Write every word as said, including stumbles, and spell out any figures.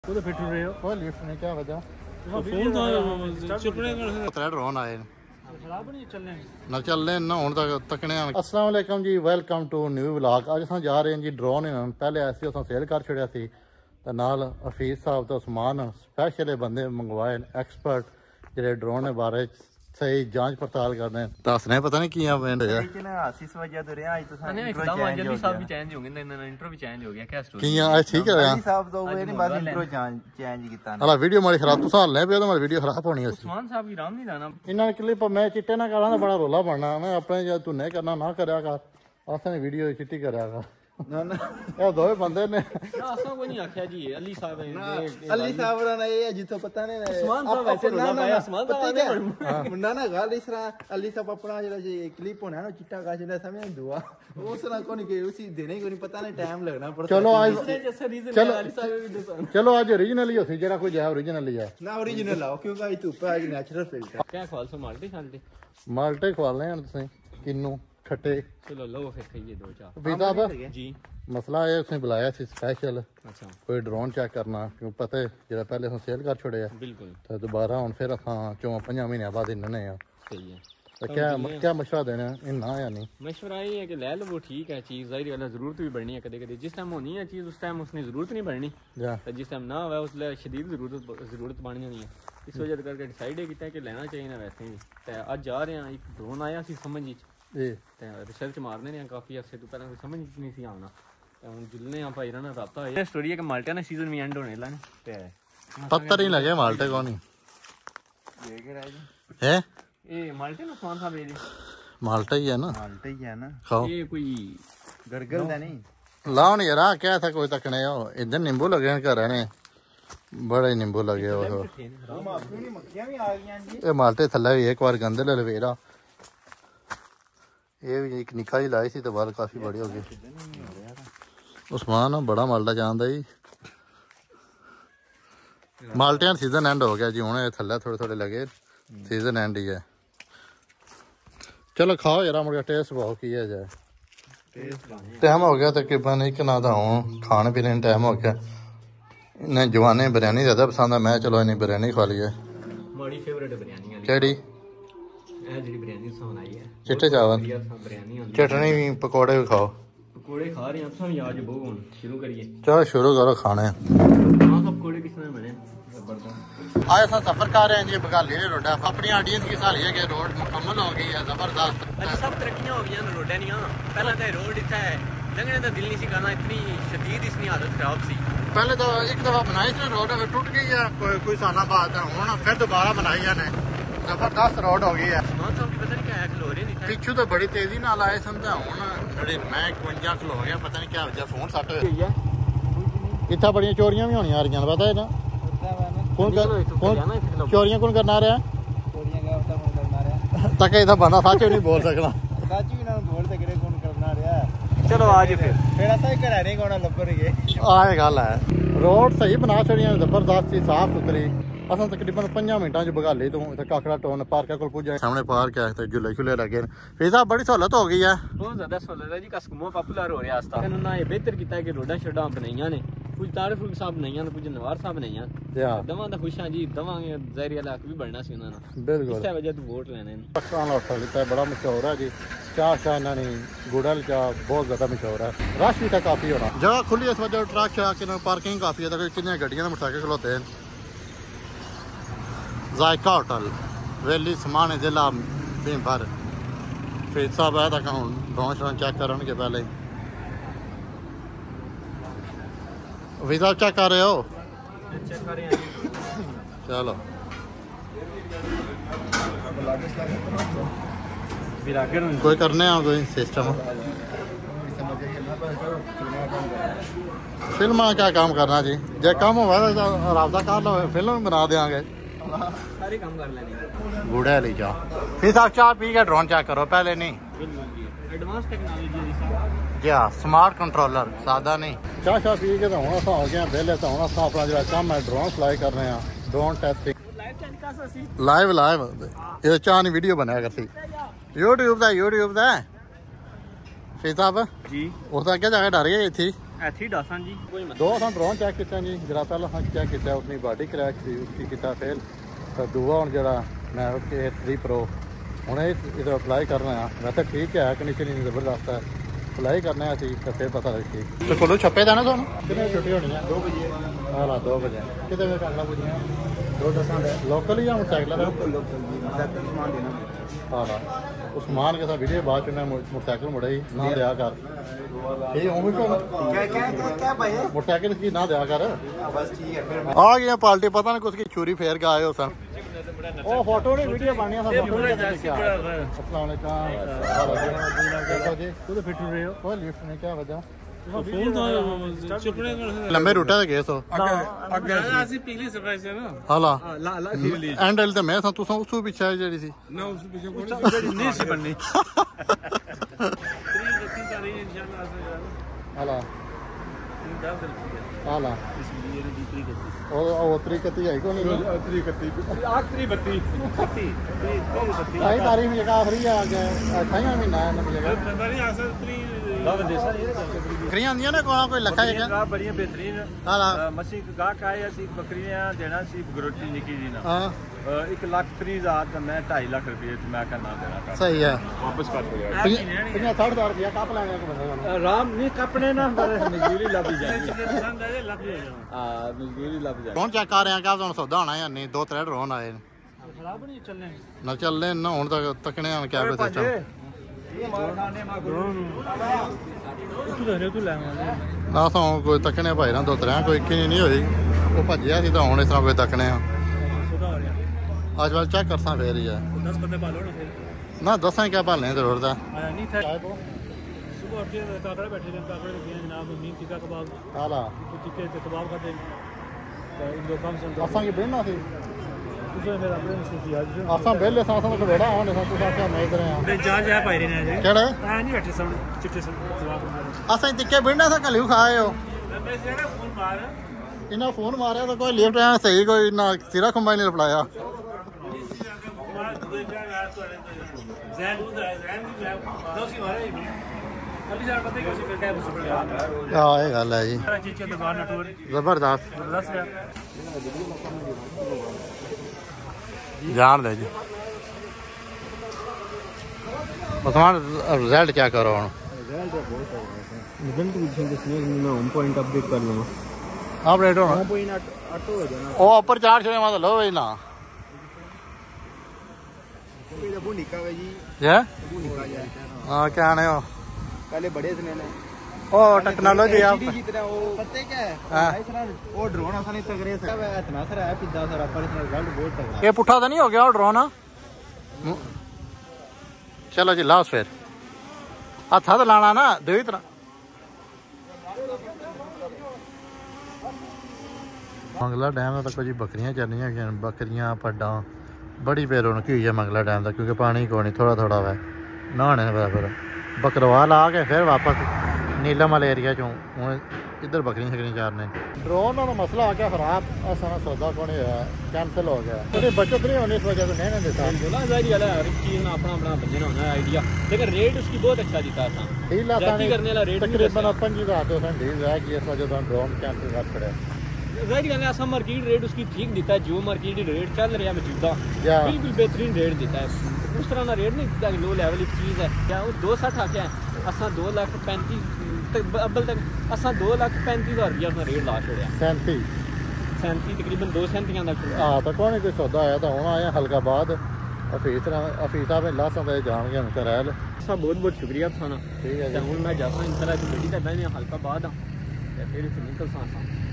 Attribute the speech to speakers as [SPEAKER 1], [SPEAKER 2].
[SPEAKER 1] वो तो फिट रहे हो
[SPEAKER 2] वो लिफ्ट में क्या वजह
[SPEAKER 1] फोन था चुपने
[SPEAKER 2] का ड्रोन आए
[SPEAKER 1] खराब नहीं चलने
[SPEAKER 2] ना चलने ना हुण तक तकने अस्सलाम वालेकुम जी वेलकम टू न्यू व्लॉग अज असां जा रहे हैं जी ड्रोन पहले ऐसे असां सेल कर छड़िया सी ते नाल हफीज साहब तो समान स्पैशल बंदे मंगवाए एक्सपर्ट जेडे ड्रोन के बारे सही जांच पड़ताल करने दसने पता नहीं कियां वेंड है
[SPEAKER 3] लेकिन आशीष वजह तो रहा आज तो सारे
[SPEAKER 1] इंट्रो चेंज हो गया भी चेंज हो गया ना इंट्रो भी चेंज हो गया क्या स्टोरी
[SPEAKER 2] कियां आज ठीक है यार
[SPEAKER 3] साहब तो वो नहीं बस इंट्रो चेंज कीता
[SPEAKER 2] हला वीडियो मारी खराब तू हाल ले पे तो मेरी वीडियो खराब होनी है
[SPEAKER 1] उस्मान साहब की राम नहीं लाना
[SPEAKER 2] इन्हां क्लिप मैं चिट्टे ना करा बड़ा रोला बनना मैं अपने जब तू नहीं करना ना करया कर असां वीडियो चिट्टी करया कर
[SPEAKER 3] ना ना
[SPEAKER 2] ये दो बंदे ने
[SPEAKER 1] असा कोई नहीं आख्या जी अली साहब
[SPEAKER 3] अली साहब रा ये जितो पता नहीं
[SPEAKER 1] उस्मान साहब वैसे रोला पाया उस्मान साहब
[SPEAKER 3] मुंडा ना गाल इस तरह अली साहब अपना जो ये क्लिप होना ना चिट्टा का चला समय दुआ उस तरह को नहीं के उसी देने को नहीं पता नहीं टाइम लगना पड़ता
[SPEAKER 2] चलो आज
[SPEAKER 1] जैसे रीजन अली साहब
[SPEAKER 2] चलो आज ओरिजिनल ही होसी जेड़ा कोई है ओरिजिनल ही है
[SPEAKER 3] ना ओरिजिनल लाओ क्योंकि आई तू पे आज नेचुरल फिल्टर
[SPEAKER 1] क्या ख्वाल से माल्टे खालते
[SPEAKER 2] माल्टे खवालने हैं तुसें किन्नू खट्टे
[SPEAKER 1] चलो लो फिर खाइए दो चार
[SPEAKER 2] विदा
[SPEAKER 1] जी
[SPEAKER 2] मसला है उसने बुलाया सी स्पेशल
[SPEAKER 1] अच्छा
[SPEAKER 2] कोई ड्रोन चेक करना क्यों पता है जेड़ा पहले हम सेल कर छोड़े
[SPEAKER 1] बिल्कुल
[SPEAKER 2] तो दोबारा हुन फिर असां चौं पंजां महीने बाद इन्ने आ
[SPEAKER 1] सही है
[SPEAKER 2] तो क्या क्या मशवरा देना इन्ना या नहीं
[SPEAKER 1] मशवरा ये है कि ले लो वो ठीक है चीज़ ज़ाहिर वाला ज़रूरत भी बढ़नी है कदे कदे जिस टाइम होनी है चीज़ उस टाइम उसने ज़रूरत नहीं बढ़नी तो जिस टाइम ना हुआ उसले शदीद ज़रूरत ज़रूरत बन जानी है इस वजह करके डिसाइड किया कि लेना चाहिए ना वैसे भी तो अज जा रहे हैं एक ड्रोन आया सी समझ रिसर्च मारने ने काफ़ी अर्से तो पहले समझ नहीं सी आना ਹੁਣ जुलने आप भाई ना राता है स्टोरी है कि माल्टे ना सीजन में एंड होने लगा ते
[SPEAKER 2] पत्थर ही लगे माल्टे को नहीं
[SPEAKER 3] ये के राज
[SPEAKER 2] है
[SPEAKER 1] ये माल्टे ना उस्मान साहब ये
[SPEAKER 2] माल्टा ही है ना
[SPEAKER 3] माल्टे ही है ना
[SPEAKER 2] खाओ
[SPEAKER 1] ये कोई
[SPEAKER 3] गरगल दा नहीं
[SPEAKER 2] लाओ नहीं यार क्या था कोई तकने हो इधर नींबू लगे हैं घर रहने बड़े नींबू लगे हो
[SPEAKER 3] मक्खियां भी आ गई जी
[SPEAKER 2] ये माल्टे थल्ले भी एक बार गंदे ले लवेरा ये भी एक निकाह ही लाई सी तो बाल काफी बड़ी हो गई उस्मान बड़ा माल्टा जानदा जी माल्टियां सीजन एंड हो गया जी हुणे थल्ले थोड़े थोड़े लगे सीजन एंड ही है चलो खाओ यार मुझे टेस्ट बहुत की है जाए टाइम हो गया तकरीबन एक ना था हूँ खाने पीने टाइम हो गया इन्हें जवाने बिरयानी ज़्यादा पसंद है मैं चलो इन्हें बिरयानी खा ली है
[SPEAKER 1] बड़ी फेवरेट बिरयानी है
[SPEAKER 2] केड़ी
[SPEAKER 1] जेडी बिरयानी बनाई है
[SPEAKER 2] चिट्टे चावल चटनी भी पकौड़े भी खाओ
[SPEAKER 1] पकौड़े खा रहे हैं अब हम आज बहुत शुरू करिए
[SPEAKER 2] चलो शुरू करो खाने
[SPEAKER 1] हां सब पकौड़े किस तरह बने जबरदस्त
[SPEAKER 2] आज अस सफर कर रहे हैं जी बघाली रोड अपनी ऑडियंस की सारी है कि रोड मुकम्मल हो गई है जबरदस्त
[SPEAKER 1] अच्छा सब तरक्कियां हो गई रोड नहीं पहले तो रोड इतना है लंघने का दिल नहीं सी करना इतनी शदीद इसकी हालत खराब सी
[SPEAKER 2] पहले तो एक दफा बनाई थी रोड टूट गई है कोई कोई साल बाद हूँ फिर दोबारा बनाई है जबरदस्त रोड हो गई है पिछू तो बड़ी तेजी नाल आए सन हूँ मैं इकवंजा किलो हो गया पता नहीं क्या वजह फोन सट इतना बड़िया चोरियां भी होनी आ रही पता है ना कौन चोरियां कौन करना रहा तक इतना बंदा सच नहीं बोल सकना
[SPEAKER 3] सच भी ना बोल सकते कौन करना रहा
[SPEAKER 1] चलो आज फिर
[SPEAKER 3] फिर ऐसा घर नहीं कोना लब्बर गए
[SPEAKER 2] आए गल है रोड सही बना छड़ियां जबरदस्त सी साफ सुथरी असां तकरीबन पंजा मिनटां च बघाली तो इत्थे काकड़ा टाउन पार्क कोल पुज्जे सामने पार्क है ते झूले झूले लगे फिर साहब बड़ी सहूलत हो गई है
[SPEAKER 1] बहुत ज्यादा सहूलत है जी कसकुमो पॉपुलर हो रहा है आस्ता इन्होंने ये बेहतर किया है कि रोडा शोडा बनाइयां ने कुछ तारिफ साहब बनाइयां ने कुछ नवार साहब बनाइयां दवा दा खुश हां जी दवांगे ज़ाहिर वाला हक भी बढ़ना सी उन्हां ना
[SPEAKER 2] बिल्कुल
[SPEAKER 1] इस वजह तो वोट लेने
[SPEAKER 2] पाकिस्तान होटल इत्थे बड़ा मशहूर है जी चाह शाह इन्हां ने गुड़ल चाह बहुत ज्यादा मशहूर है रश भी था काफी होना जगह खुली इस वजह ट्रक शाह पार्किंग काफी है कितनी गड्डियां मोटरसाइकिल खलोते हैं जायका होटल वेली समाने जिला भीमभर फिर साहब आया था हूँ ड्रोन श्रोन चेक करेंगे पहले वीजा चेक कर रहे हो
[SPEAKER 1] चेक कर रहे हैं
[SPEAKER 2] चलो कोई करने हैं कोई सिस्टम फिल्म क्या काम करना जी जो काम हुआ राबता कर लो फिल्म बना देंगे
[SPEAKER 1] सारे काम कर लेने
[SPEAKER 2] गुड़े वाली चाह फिर साहब चाह पी के ड्रोन चेक करो पहले नहीं
[SPEAKER 1] एडवांस टेक्नोलॉजी
[SPEAKER 2] जी हाँ स्मार्ट कंट्रोलर सादा नहीं चाह चाह पी के तो हूँ अस हो गए पहले तो हूँ अस अपना जो काम है ड्रोन फ्लाई कर रहे हैं ड्रोन टेस्टिंग लाइव लाइव ये चाह नहीं वीडियो बनाया करती यूट्यूब का यूट्यूब का फिर साहब
[SPEAKER 1] जी
[SPEAKER 2] उस क्या जगह डर गई थी
[SPEAKER 1] ऐथी डासन जी कोई
[SPEAKER 2] दो असां ड्रोन चेक किया जी जरा पहले असां चेक किया उसकी बॉडी क्रैक थी उसकी किया फेल तो दूआ हूँ जरा मैविक के थ्री प्रो हूँ इधर अप्लाई करना है वैसे ठीक है कंडीशन ही जबरदस्त है अप्लाई करने तो फिर पता लग ठीक तो कोलो छप्पे देना थोड़ा कितने छुट्टी होनी है दो बजे हाँ दो बजे कितने बजे करना पुजना दो दस लोकल ही या मोटरसाइकिल हाँ हाँ उस मान के साथ वीडियो बाद चुना मोटरसाइकिल मुड़े ही ना दिया कर मोटरसाइकिल की ना दिया कर आ गया पार्टी पता नहीं कुछ की चूरी फेर के आए हो सर ओ फोटो नहीं वीडियो बननी है अस्सलाम वालेकुम जी खुद फिट रहे हो कोई लिफ्ट नहीं क्या वजह लंबे रूट है गए सो अगे ਅਸੀਂ ਪਿਛਲੀ ਸਰਪ੍ਰਾਈਜ਼ ਹੈ ਨਾ ਹਾਲਾ ਐਂਡ ਐਲ ਤੇ ਮੈਂ ਸਾਂ ਤੁਸੀਂ ਉਸ ਤੋਂ ਪਿੱਛੇ ਜਿਹੜੀ ਸੀ ਨਾ ਉਸ ਪਿੱਛੇ ਕੋਈ ਨਹੀਂ ਸੀ ਬਣਨੀ ਹਾਲਾ ਹਾਲਾ ਉਹ ਉਹ ਤਰੀਕਤੀ ਹੈ ਕੋਈ ਨਹੀਂ ਤਰੀਕਤੀ ਆਖਰੀ ਬੱਤੀ ਬੱਤੀ ਆਈ ਤਾਰੀਖ ਜਗ੍ਹਾ ਆਖਰੀ ਆ ਗਿਆ ਅਠਾਈਵਾਂ ਮਹੀਨਾ ਹੈ ਨਵੀਂ ਜਗ੍ਹਾ ਨਹੀਂ ਆ ਸਕਦੀ बकरियां आंदियां ने कोई कोई लखा है
[SPEAKER 4] बड़ियां बेहतरीन
[SPEAKER 2] हां
[SPEAKER 4] मसी गाहक आए असि बकरियां देना सी गरोटी निकी जी ना
[SPEAKER 2] हां
[SPEAKER 4] एक लाख तीस हजार का मैं ढाई लाख रुपए मैं करना देना
[SPEAKER 2] सही है
[SPEAKER 4] वापस कर दो यार
[SPEAKER 2] कितना साठ हजार रुपया कप लेने को बंदा
[SPEAKER 4] आराम नहीं कपने ना मजदूरी लग जाएगी पसंद है लग जाएगा हां मजदूरी लग जाएगी
[SPEAKER 2] कौन चेक कर रहे हैं क्या हुन सौदा होना या नहीं दो त्रै ड्रोन आए
[SPEAKER 4] खराब नहीं चलने
[SPEAKER 2] ना चलने ना हुन तक तकने क्या पे सिस्टम ना तो कोई तकने भाई ना दो त्रै कोई की नहीं हुई वो भजिया सी तो हुन इस तरह कोई तकने अज वाल चेक करसा फिर ही है ना दसा क्या भालने जरूरत है असां की बेहना सी असां बेले सां सां बेड़ा होने सां तुसा क्या मैं इधर हैं जा जा भाई ने केड़े हां नहीं बैठे सन चिट्टे सन असां तिक्के बेड़ा सा कलियो खाए हो फोन मार इना फोन मारया तो कोई लिफ्ट है सही कोई ना सिरा खंबा नहीं रिप्लाया हाँ ये गल है जी जबरदस्त जान दे जी उस्मान रिजल्ट क्या करो हम
[SPEAKER 1] होम पॉइंट अपडेट कर लूंगा
[SPEAKER 2] अपडेट होना ओ ऊपर चार छे मतलब लो भाई ना ये हां क्या ने हो
[SPEAKER 3] पहले बड़े से ने
[SPEAKER 2] ओ टेक्नोलॉजी आप
[SPEAKER 3] पता क्या है हां वो ड्रोन असा नहीं तगड़े से इतना सारा है पिज्जा सारा पर इसमें रिजल्ट बहुत तगड़ा
[SPEAKER 2] ये पुठा तो नहीं हो गया वो ड्रोन चलो जी लाओ फिर हाथ हाथ लाना ना दो ही तरह मंगला डैम तक जी बकरियां चलनियां बकरियां पड्डा बड़ी बेरौनकी हुई है मंगला डैम का क्योंकि पानी को नहीं थोड़ा थोड़ा वै नहाने फिर बकरवाल आ के फिर वापस नीलम वाले एरिया चो हूँ इधर बकरियां शकरियां चारने ड्रोन का मसला आ गया खराब सारा सौदा कौन कैंसिल हो गया बचत नहीं होनी इस वजह से नहीं देता
[SPEAKER 1] हर एक चीज में अपना अपना बंदे होना आइडिया लेकिन रेट उसकी बहुत अच्छा दिखा था
[SPEAKER 2] डील करने वाला रेट तकरीबन पंजी हजार तो डील रह गई इस वजह से ड्रोन कैंसिल कर पड़े
[SPEAKER 1] जाहिर गल है असा मार्केट रेट उसकी ठीक देता है जो मार्केट रेट चल रहा है मौजूदा बिल्कुल बेहतरीन रेट देता है उस तरह का रेट नहीं देता लो लेवल की चीज़ है क्या वो दो सठ आख्या असा दो लाख पैंतीस अब्बल तक असा दो लाख पैंतीस हज़ार रुपया अपना रेट ला छोड़ा
[SPEAKER 2] सैंती
[SPEAKER 1] सैंती तकरीबन दो सैंतियां तक
[SPEAKER 2] हाँ तो कौन कोई सौदा आया तो होना आया हल्का बाद अफीस अफीसा में लासा पे जान गया हम रहल
[SPEAKER 1] सब बहुत बहुत शुक्रिया थाना ठीक है हूँ मैं जासा इन तरह की गड्डी का बहने हल्का बाद फिर निकल सा